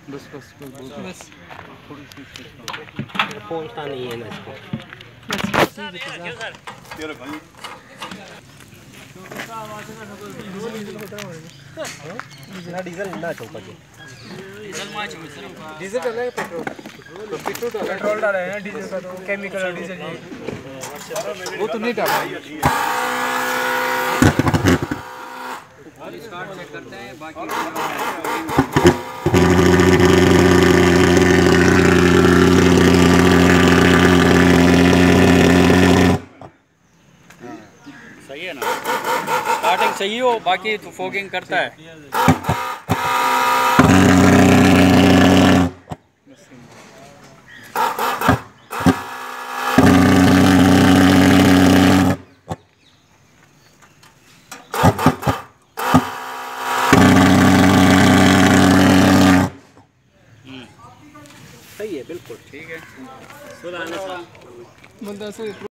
बस बस बस पहुंचता नहीं है ना इसको। डीजल ना चौका डीजल डाला है पेट्रोल डाला है ना डीजल का तो केमिकल डीजल वो तो नहीं डाला। स्टार्ट चेक करते हैं बाकी सही है ना, स्टार्टिंग सही हो बाकी तो फोगिंग करता है। सही है बिल्कुल ठीक है।